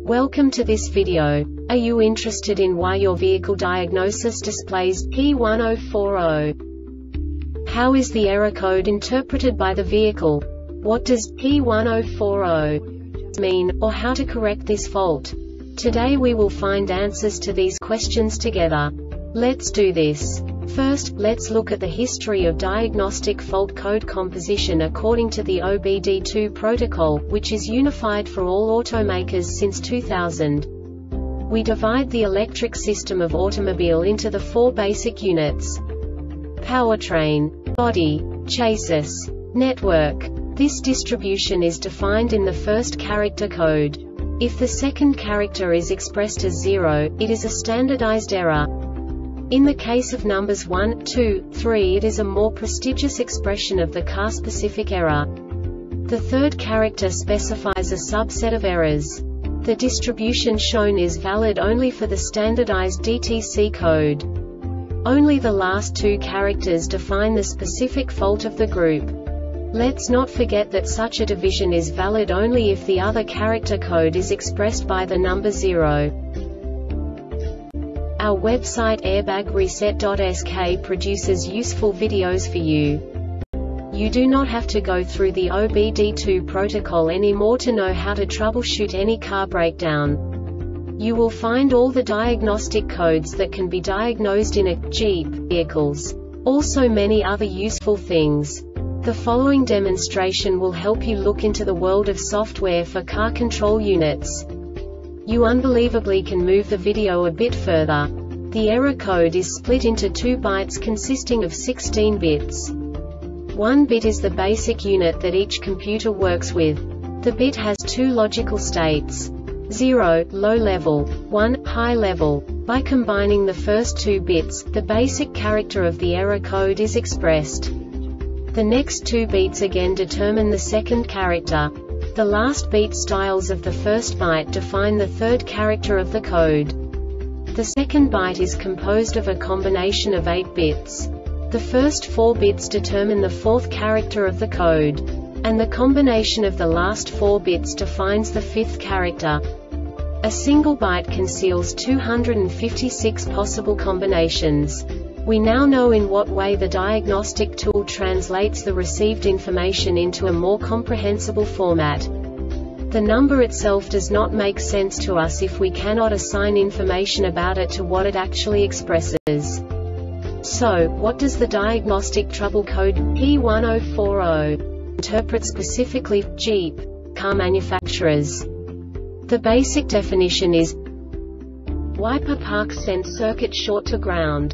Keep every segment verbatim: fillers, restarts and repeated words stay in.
Welcome to this video. Are you interested in why your vehicle diagnosis displays P one zero four zero? How is the error code interpreted by the vehicle? What does P one zero four zero mean, or how to correct this fault? Today we will find answers to these questions together. Let's do this. First, let's look at the history of diagnostic fault code composition according to the O B D two protocol, which is unified for all automakers since two thousand. We divide the electric system of automobile into the four basic units: powertrain, body, chassis, network. This distribution is defined in the first character code. If the second character is expressed as zero, it is a standardized error. In the case of numbers one, two, three, it is a more prestigious expression of the car-specific error. The third character specifies a subset of errors. The distribution shown is valid only for the standardized D T C code. Only the last two characters define the specific fault of the group. Let's not forget that such a division is valid only if the other character code is expressed by the number zero. Our website airbag reset dot S K produces useful videos for you. You do not have to go through the O B D two protocol anymore to know how to troubleshoot any car breakdown. You will find all the diagnostic codes that can be diagnosed in a Jeep vehicles. Also many other useful things. The following demonstration will help you look into the world of software for car control units. You unbelievably can move the video a bit further. The error code is split into two bytes consisting of sixteen bits. One bit is the basic unit that each computer works with. The bit has two logical states: zero, low level, one, high level. By combining the first two bits, the basic character of the error code is expressed. The next two beats again determine the second character. The last beat styles of the first byte define the third character of the code. The second byte is composed of a combination of eight bits. The first four bits determine the fourth character of the code. And the combination of the last four bits defines the fifth character. A single byte conceals two hundred fifty-six possible combinations. We now know in what way the diagnostic tool translates the received information into a more comprehensible format. The number itself does not make sense to us if we cannot assign information about it to what it actually expresses. So, what does the diagnostic trouble code P one zero four zero interpret specifically for Jeep car manufacturers? The basic definition is wiper park sense circuit short to ground.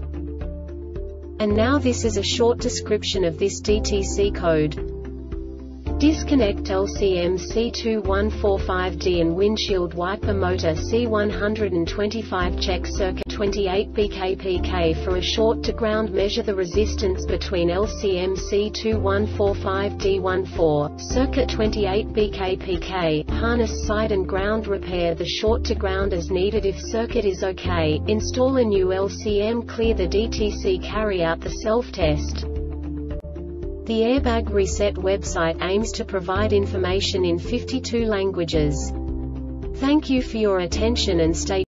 And now this is a short description of this D T C code. Disconnect L C M C two one four five D and windshield wiper motor C one twenty-five check circuit twenty-eight B K P K for a short to ground. Measure the resistance between L C M C two one four five D fourteen, circuit twenty-eight B K P K, harness side and ground. Repair the short to ground as needed if circuit is okay. Install a new L C M. Clear the D T C. Carry out the self-test. The Airbag Reset website aims to provide information in fifty-two languages. Thank you for your attention and stay